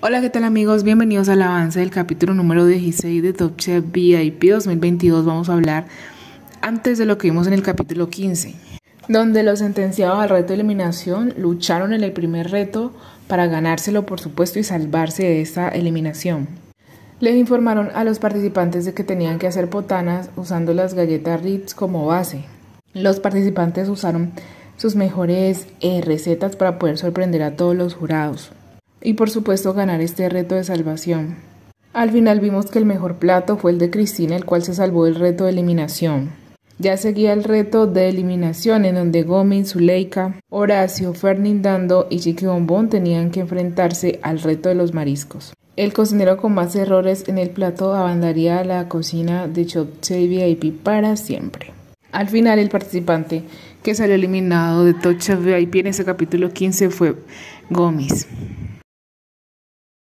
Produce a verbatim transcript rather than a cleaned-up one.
Hola, ¿qué tal amigos? Bienvenidos al avance del capítulo número dieciséis de Top Chef V I P dos mil veintidós. Vamos a hablar antes de lo que vimos en el capítulo quince, donde los sentenciados al reto de eliminación lucharon en el primer reto para ganárselo, por supuesto, y salvarse de esta eliminación. Les informaron a los participantes de que tenían que hacer botanas usando las galletas Ritz como base. Los participantes usaron sus mejores eh, recetas para poder sorprender a todos los jurados y por supuesto ganar este reto de salvación. Al final vimos que el mejor plato fue el de Cristina, el cual se salvó del reto de eliminación. Ya seguía el reto de eliminación, en donde Gómez, Zuleika, Horacio, Fernandando y Chiqui Bombón tenían que enfrentarse al reto de los mariscos. El cocinero con más errores en el plato abandonaría la cocina de Top Chef V I P para siempre. Al final, el participante que salió eliminado de Top Chef V I P en ese capítulo quince fue Gómez.